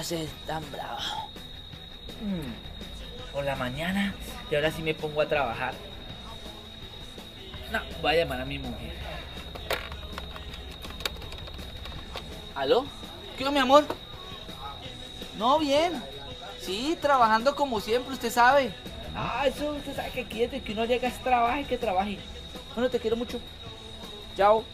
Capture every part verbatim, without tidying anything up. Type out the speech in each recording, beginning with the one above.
a ser tan brava. Mm, Por la mañana y ahora sí me pongo a trabajar. No, voy a llamar a mi mujer. ¿Aló? ¿Qué hubo, mi amor? No, bien. Sí, trabajando como siempre, usted sabe. Ah, eso usted sabe que quiere que uno llega a trabajar y que trabaje. Bueno, te quiero mucho. Chao.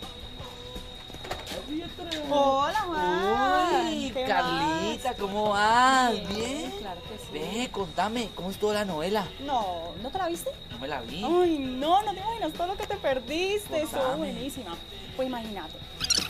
Hola, Juan. Uy, ¿Qué Carlita, más? ¿cómo vas? Bien, ¿Bien? claro que sí. Ve, contame, ¿cómo estuvo la novela? No, ¿no te la viste? No me la vi. Ay, no, no te imaginas todo lo que te perdiste. Estuvo Contame. buenísima. Pues imagínate.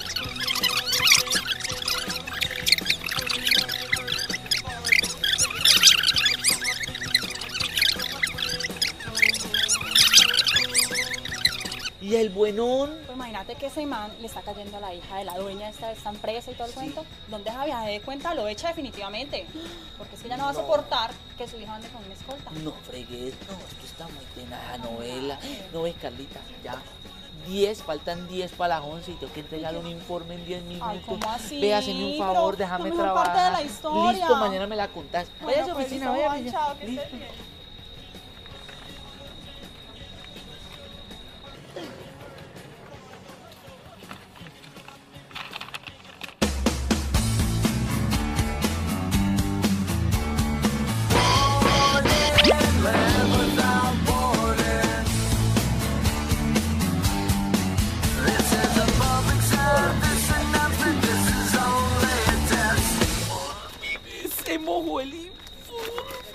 ¿Y el buenón? Pues imagínate que ese man le está cayendo a la hija de la dueña de esta, de esta empresa y todo el Sí. cuento. ¿Dónde esa vieja de cuenta? Lo echa definitivamente. Porque es que ella no va a No. soportar que su hija ande con una escolta. No fregues, no, esto está muy tenaz la novela. No ves, Carlita, ya. diez, faltan diez para las once y tengo que entregarle un informe en diez minutos. Ay, ¿cómo así? Ve, hazme un favor, Pero déjame la mejor trabajar. parte de la historia. Listo, mañana me la contás. Vaya a su Bueno, pues, oficina, listo, vaya a Juan, su chao, que Listo. estés bien. Se mojó el informe.